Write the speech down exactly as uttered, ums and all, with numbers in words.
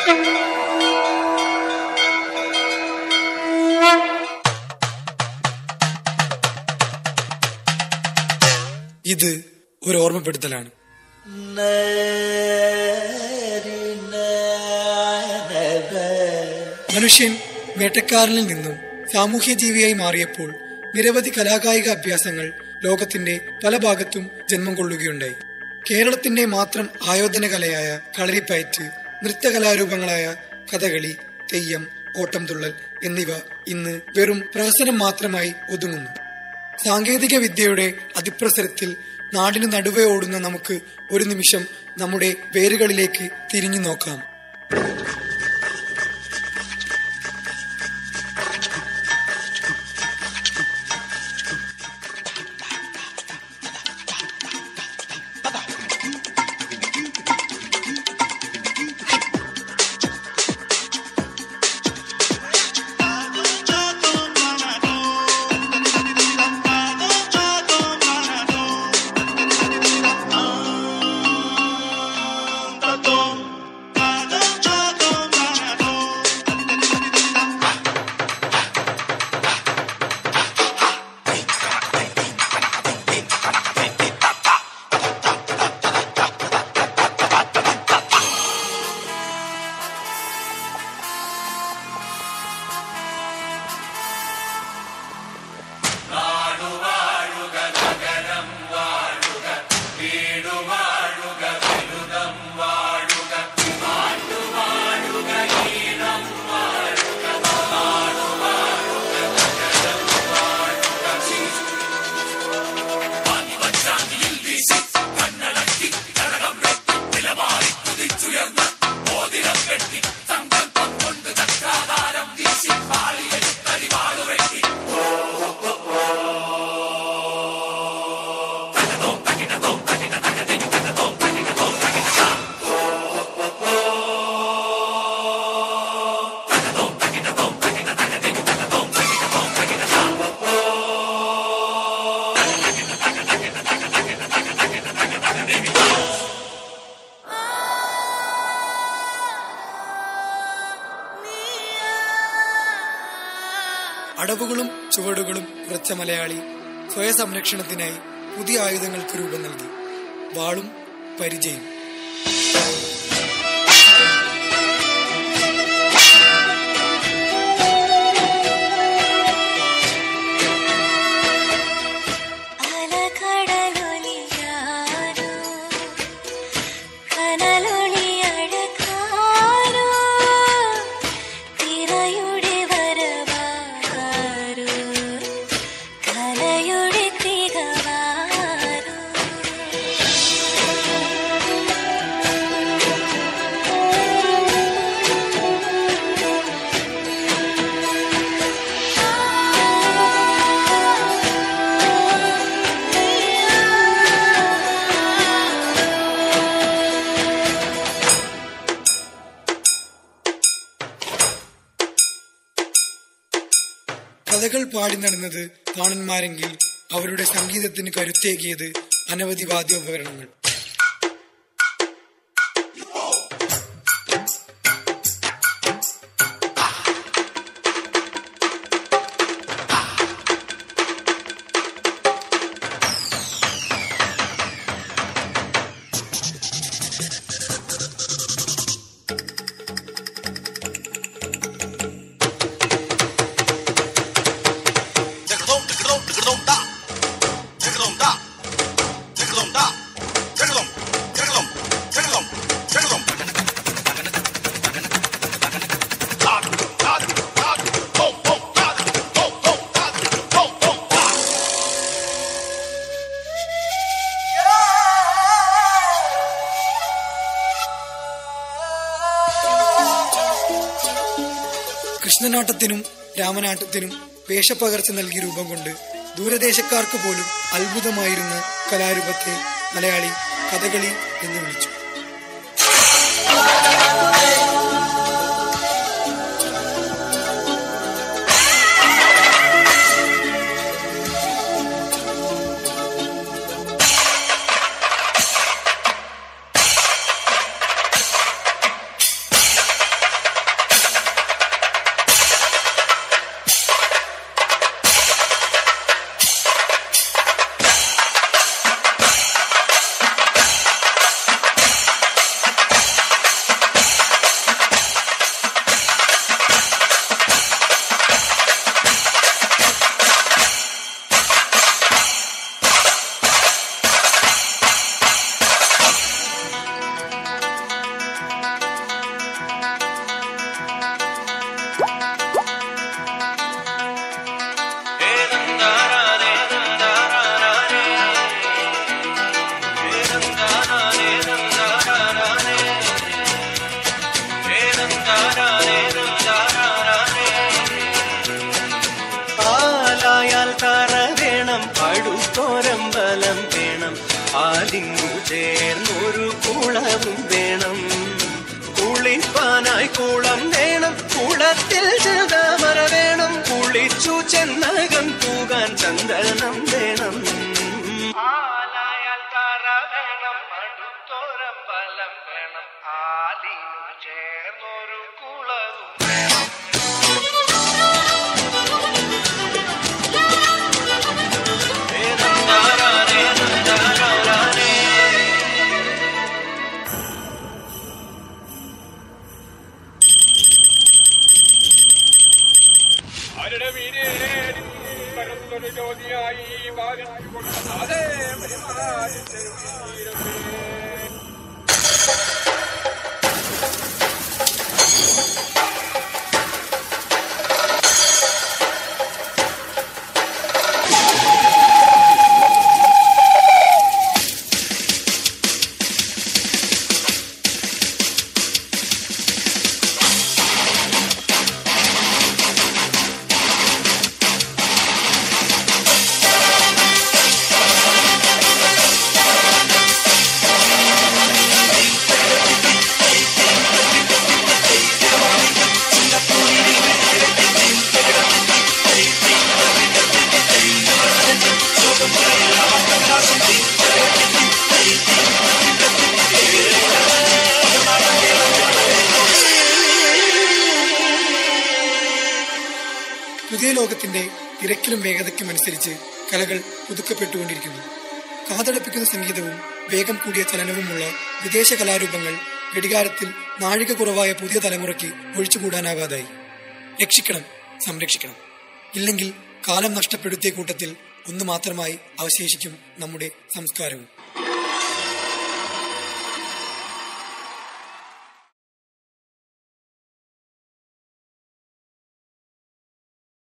ഇത് ഒരു ഓർമ്മപ്പെടുത്തലാണ്. മനുഷ്യൻ വേട്ടക്കാരനിൽ നിന്നും സാമൂഹ്യ ജീവിയായി മാറിയപ്പോൾ നിരവധി കലാകായിക അഭ്യാസങ്ങൾ ലോകത്തിന്റെ പല ഭാഗത്തും ജന്മം കൊള്ളുകയുണ്ടായി. കേരളത്തിന്റെ മാത്രം ആയോധന കലയായ കളരിപ്പയറ്റ്, നൃത്തകലാരൂപങ്ങളായ കഥകളി, തെയ്യം, ഓട്ടംതുള്ളൽ എന്നിവ ഇന്ന് വെറും പ്രഹസനം മാത്രമായി ഒതുങ്ങുന്നു. സാങ്കേതിക വിദ്യയുടെ അതിപ്രസരത്തിൽ നാടിന് നടുവേ ഓടുന്ന നമുക്ക് ഒരു നിമിഷം നമ്മുടെ വേരുകളിലേക്ക് തിരിഞ്ഞു നോക്കാം. അടവുകളും ചുവടുകളും ഉറച്ച മലയാളി സ്വയ സംരക്ഷണത്തിനായി പുതിയ ആയുധങ്ങൾക്ക് രൂപം നൽകി. വാളും പരിചയം. കഥകൾ പാടി നടന്നത് കാണന്മാരെങ്കിൽ അവരുടെ സംഗീതത്തിന് കരുത്തേകിയത് അനവധി വാദ്യോപകരണങ്ങൾ. കൃഷ്ണനാട്ടത്തിനും രാമനാട്ടത്തിനും വേഷപ്പകർച്ച നൽകി രൂപം കൊണ്ട് ദൂരദേശക്കാർക്ക് പോലും അത്ഭുതമായിരുന്ന കലാരൂപത്തെ മലയാളി കഥകളി എന്ന് വിളിച്ചു. അടുത്തോരമ്പലം വേണം, ആലിങ്ങു ചേർന്നൊരു കുളവും വേണം. കുളിപ്പാനായി കുളം വേണം, കുളത്തിൽ ചെറുതാമര വേണം. കുളിച്ചു ചെന്നകം തൂകാൻ ചന്ദനം വേണം. ആലായാൽ തറ വേണം, അടുത്തോരമ്പലം വേണം, ആലിങ്ങു ചേർന്നൊരു കുളവും വേണം. പുതിയ ലോകത്തിന്റെ തിരക്കിലും വേഗതയ്ക്കും അനുസരിച്ച് കലകൾ പുതുക്കപ്പെട്ടുകൊണ്ടിരിക്കുന്നു. കാതടപ്പിക്കുന്ന സംഗീതവും വേഗം കൂടിയ ചലനവുമുള്ള വിദേശ കലാരൂപങ്ങൾ ഘടികാരത്തിൽ നാഴിക കുറവായ പുതിയ തലമുറയ്ക്ക് ഒഴിച്ചുകൂടാനാകാതായി. രക്ഷിക്കണം, സംരക്ഷിക്കണം. ഇല്ലെങ്കിൽ കാലം നഷ്ടപ്പെടുത്തിയ കൂട്ടത്തിൽ ഒന്നു മാത്രമായി അവശേഷിക്കും നമ്മുടെ സംസ്കാരവും.